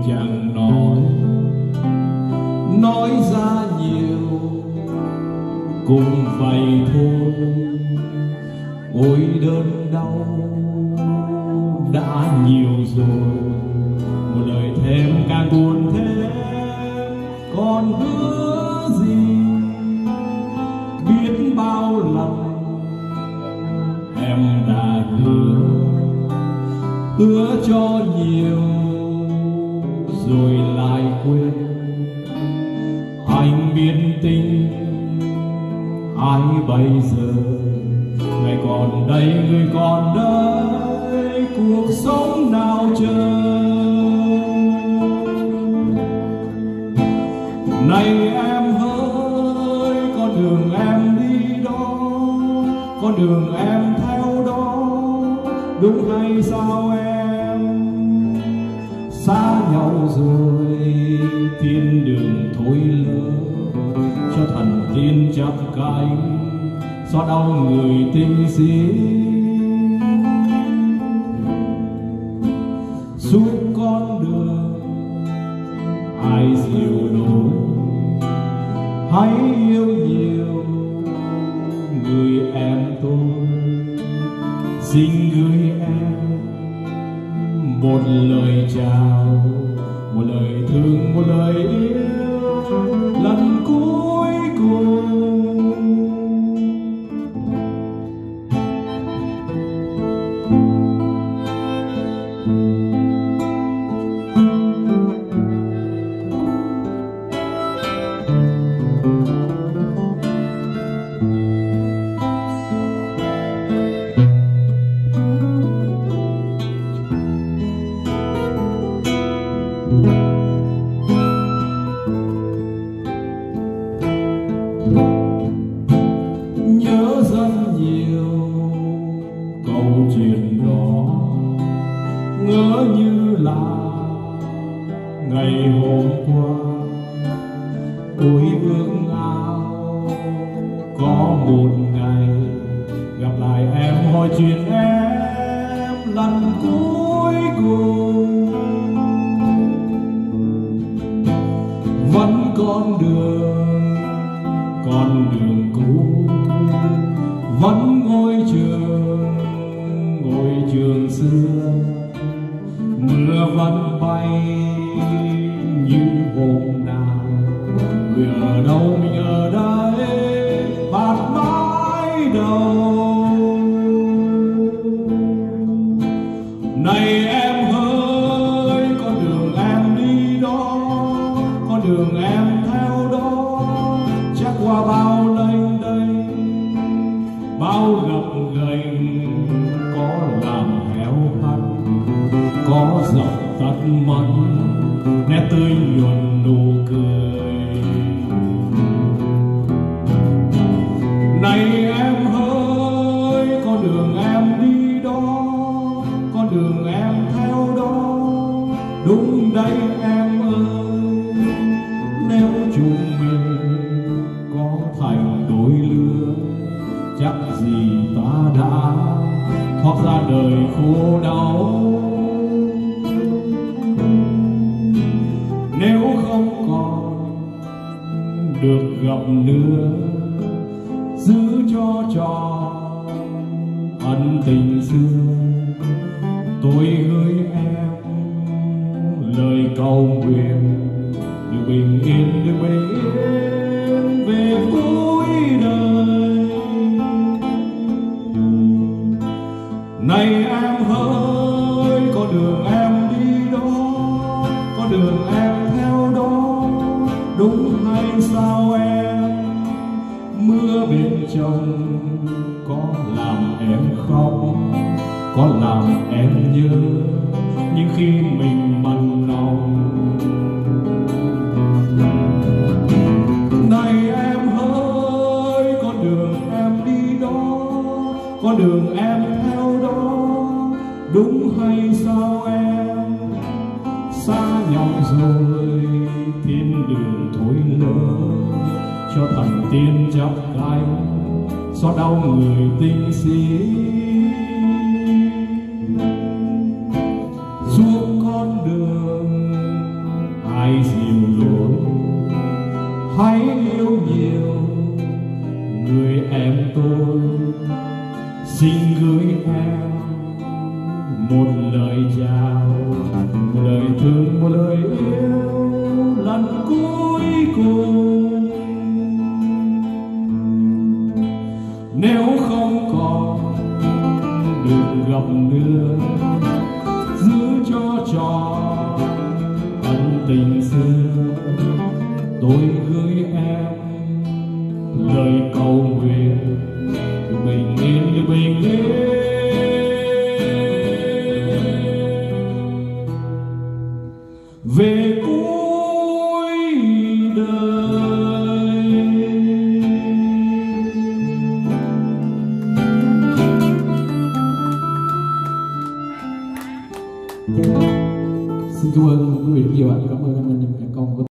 chẳng nói ra nhiều cũng vậy thôi. Ôi đơn đau đã nhiều rồi, một lời thêm càng buồn thêm, còn hứa gì biết bao lần em đã hứa cho nhiều rồi lại quên. Anh biết tình ai bây giờ, ngày còn đây người còn đây, cuộc sống nào chờ. Này em hỡi, con đường em đi đó, con đường em theo đó, đúng hay sao em? Xa nhau rồi thiên đường thôi lỡ, cho thần tiên chắp cánh xóa đau người tình sĩ. Suốt con đường ai dìu nổi, hãy yêu nhiều người em tôi. Xin gửi em một lời chào, một lời thương, một lời yêu lần cuối cùng. Nhớ rất nhiều câu chuyện đó, ngỡ như là ngày hôm qua. Ôi ước ao có một ngày gặp lại em, hỏi chuyện em lần cuối cùng. Vẫn con đường cũ, vẫn ngôi trường xưa. Mưa vẫn bay như hôm nào, người ở đâu mình ở đây, bạt mái đầu. Này em ơi, con đường em đi đó, con đường em theo đó, chắc qua bao lênh đênh, bao gập ghềnh, có làm héo hắt, có dọc tắt mắt, nét tươi nhuần nụ cười. Này em ơi, con đường em đi đó, con đường em theo đó, đúng đấy em ơi. Nếu chúng mình có thành đôi lứa, chắc gì ta đã thoát ra đời khổ đau. Nếu không còn được gặp nữa, giữ cho tròn ân tình xưa. Tôi gửi em lời cầu nguyện, được bình yên, được bình yên về cuối đời. Này em ơi, con đường em đi đó, con đường em theo đó, đúng hay sao em? Mưa bên trong có làm em khóc, có làm em nhớ những khi mình mặn nồng. Này em ơi, con đường em đi đó, con đường em theo đó, đúng hay sao em? Xa nhau rồi thiên đường thôi lỡ, cho thần tiên chắp cánh xóa đau người tình sĩ. Suốt con đường hãy yêu nhiều người em tôi. Xin gửi em một lời chào, một lời thương, một lời yêu lần cuối cùng. Nếu không còn được gặp nữa, giữ cho tròn ân tình xưa. Tôi gửi em lời cầu nguyện được bình yên, được bình yên về cuối đời. Xin cảm ơn quý vị rất nhiều ạ. Cảm ơn anh nhạc công.